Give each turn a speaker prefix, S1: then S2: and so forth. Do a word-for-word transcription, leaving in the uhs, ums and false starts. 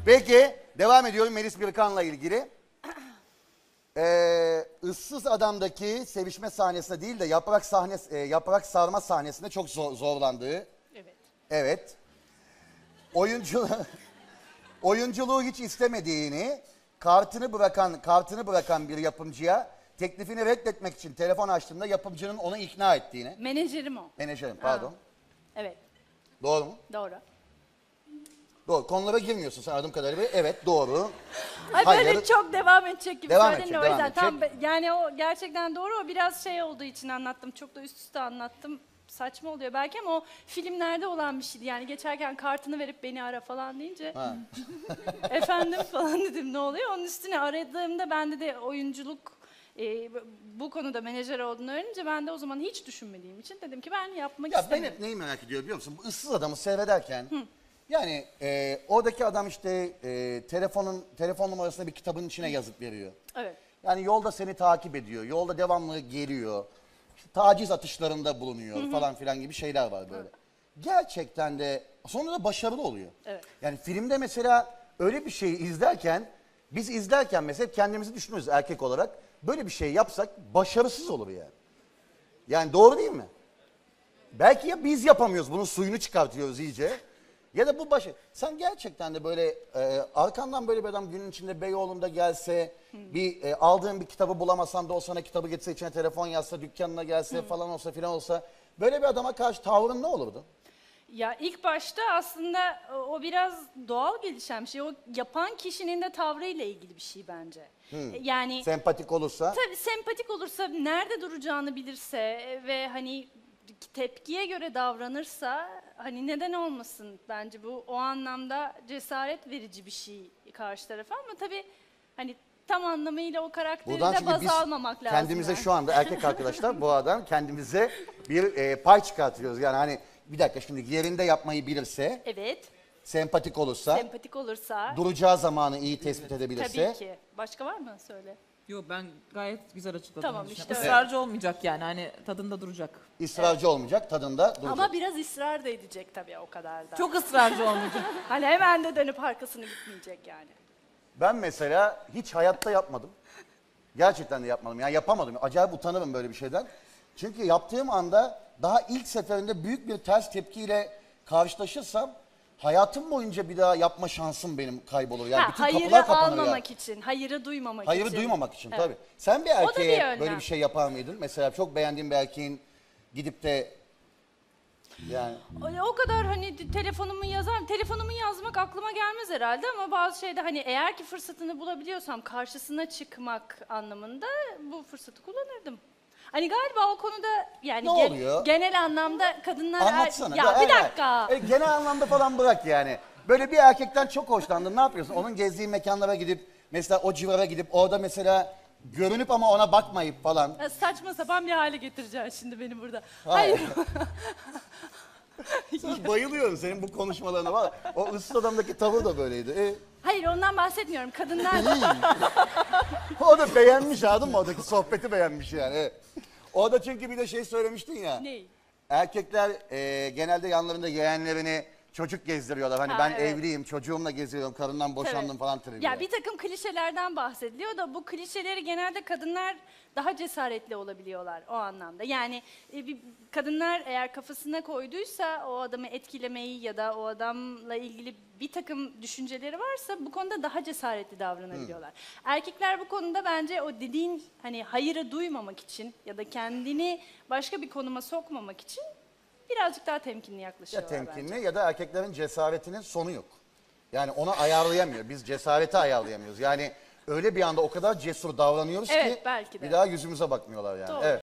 S1: Peki devam ediyorum Melis Birkan'la ilgili. Ee, ıssız Adam'daki sevişme sahnesinde değil de yaprak sahne, e, yaprak sarma sahnesinde çok zor, zorlandığı.
S2: Evet.
S1: Evet. Oyuncu, oyunculuğu hiç istemediğini, kartını bırakan kartını bırakan bir yapımcıya teklifini reddetmek için telefon açtığında yapımcının onu ikna ettiğini.
S2: Menajerim o.
S1: Menajerim pardon.
S2: Ha. Evet.
S1: Doğru mu?
S2: Doğru.
S1: Doğru. Konulara girmiyorsun sen adım kadarıyla. Evet doğru.
S2: Ay böyle
S1: Hayır.
S2: çok devam edecek gibi
S1: Devam
S2: söyledin
S1: edecek,
S2: o
S1: devam
S2: yüzden.
S1: edecek.
S2: Tam be- yani o gerçekten doğru. O biraz şey olduğu için anlattım. Çok da üst üste anlattım. Saçma oluyor belki ama o filmlerde olan bir şeydi. Yani geçerken kartını verip beni ara falan deyince
S1: Ha.
S2: efendim falan dedim ne oluyor? Onun üstüne aradığımda bende de oyunculuk e, bu konuda menajer olduğunu öğrenince ben de o zaman hiç düşünmediğim için dedim ki ben yapmak
S1: Ya ben
S2: istemiyorum.
S1: hep neyi merak ediyorum biliyor musun? Bu ıssız Adam'ı seyrederken yani e, oradaki adam işte e, telefonun telefon numarasını bir kitabın içine yazıp veriyor.
S2: Evet.
S1: Yani yolda seni takip ediyor. Yolda devamlı geliyor. İşte taciz atışlarında bulunuyor hı hı. falan filan gibi şeyler var böyle. Evet. Gerçekten de sonra da başarılı oluyor.
S2: Evet.
S1: Yani filmde mesela öyle bir şeyi izlerken biz izlerken mesela kendimizi düşünüyoruz erkek olarak. Böyle bir şey yapsak başarısız olur yani. Yani doğru değil mi? Belki ya biz yapamıyoruz, bunun suyunu çıkartıyoruz iyice. Ya da bu başı. Sen gerçekten de böyle e, arkandan böyle bir adam günün içinde Beyoğlu'nda gelse, hmm. bir e, aldığın bir kitabı bulamasan da o sana kitabı getirse içine telefon yazsa, dükkanına gelse hmm. falan olsa filan olsa böyle bir adama karşı tavrın ne olurdu?
S2: Ya ilk başta aslında o biraz doğal gelişen bir şey. O yapan kişinin de tavrıyla ilgili bir şey bence.
S1: Hmm.
S2: Yani
S1: sempatik olursa?
S2: Tabii sempatik olursa, nerede duracağını bilirse ve hani tepkiye göre davranırsa hani neden olmasın bence bu o anlamda cesaret verici bir şey karşı tarafa ama tabii hani tam anlamıyla o karakteri
S1: Buradan
S2: de baz
S1: biz
S2: almamak lazım.
S1: Kendimize
S2: yani.
S1: şu anda erkek arkadaşlar bu adam kendimize bir e, pay çıkartıyoruz. Yani hani bir dakika şimdi yerinde yapmayı bilirse,
S2: evet.
S1: sempatik olursa,
S2: sempatik olursa,
S1: duracağı zamanı iyi tespit edebilirse.
S2: Tabii ki. Başka var mı? Söyle.
S3: Yok ben gayet güzel açıkladım.
S2: Tamam, işte öyle.
S3: Israrcı olmayacak yani hani tadında duracak.
S1: İsrarcı evet. olmayacak, tadında duracak.
S2: Ama biraz ısrar da edecek tabii o kadar da.
S3: Çok ısrarcı olmayacak.
S2: Hani hemen de dönüp arkasını gitmeyecek yani.
S1: Ben mesela hiç hayatta yapmadım. Gerçekten de yapmadım. Yani yapamadım. Acayip utanırım böyle bir şeyden. Çünkü yaptığım anda daha ilk seferinde büyük bir ters tepkiyle karşılaşırsam hayatım boyunca bir daha yapma şansım benim kaybolur. Yani
S2: ha,
S1: bütün
S2: hayırı
S1: kapılar kapanır
S2: almamak
S1: ya.
S2: için, hayırı duymamak
S1: hayırı
S2: için.
S1: Hayırı duymamak için
S2: evet.
S1: tabii. Sen bir erkeğe
S2: bir
S1: böyle bir şey yapar mıydın? Mesela çok beğendiğin bir erkeğin gidip de yani...
S2: O kadar hani telefonumu yazar, telefonumu yazmak aklıma gelmez herhalde ama bazı şeyde hani eğer ki fırsatını bulabiliyorsam karşısına çıkmak anlamında bu fırsatı kullanırdım. Hani galiba o konuda yani
S1: ne
S2: ge-
S1: oluyor?
S2: genel anlamda kadınlar...
S1: Anlatsana.
S2: Er... Ya
S1: da,
S2: bir
S1: hayır,
S2: dakika.
S1: hayır. E, genel anlamda falan bırak yani. Böyle bir erkekten çok hoşlandın ne yapıyorsun? Onun gezdiği mekanlara gidip mesela o civara gidip orada mesela görünüp ama ona bakmayıp falan.
S2: Ya saçma sapan bir hale getireceksin şimdi beni burada.
S1: Hayır.
S2: Hayır.
S1: Sen bayılıyorum senin bu konuşmalarına var. O ıssız adamdaki tavır da böyleydi. E,
S2: Hayır ondan bahsetmiyorum. Kadınlar...
S1: o da beğenmiş anladın mı? Oradaki sohbeti beğenmiş yani. Evet. Orada çünkü bir de şey söylemiştin ya.
S2: Ney?
S1: Erkekler e, genelde yanlarında yeğenlerini çocuk gezdiriyorlar. Hani
S2: Ha,
S1: ben
S2: evet.
S1: evliyim, çocuğumla geziyorum, karından boşandım
S2: Tabii.
S1: falan tribi.
S2: Ya bir takım klişelerden bahsediliyor da bu klişeleri genelde kadınlar daha cesaretli olabiliyorlar o anlamda. Yani e, bir, kadınlar eğer kafasına koyduysa o adamı etkilemeyi ya da o adamla ilgili bir takım düşünceleri varsa bu konuda daha cesaretli davranabiliyorlar. Hmm. Erkekler bu konuda bence o dediğin hani hayırı duymamak için ya da kendini başka bir konuma sokmamak için birazcık daha temkinli yaklaşıyorlar
S1: Ya temkinli
S2: bence.
S1: ya da erkeklerin cesaretinin sonu yok. Yani ona ayarlayamıyor. Biz cesareti ayarlayamıyoruz. Yani öyle bir anda o kadar cesur davranıyoruz
S2: Evet,
S1: ki
S2: belki de.
S1: bir daha yüzümüze bakmıyorlar yani.
S2: Doğru.
S1: Evet.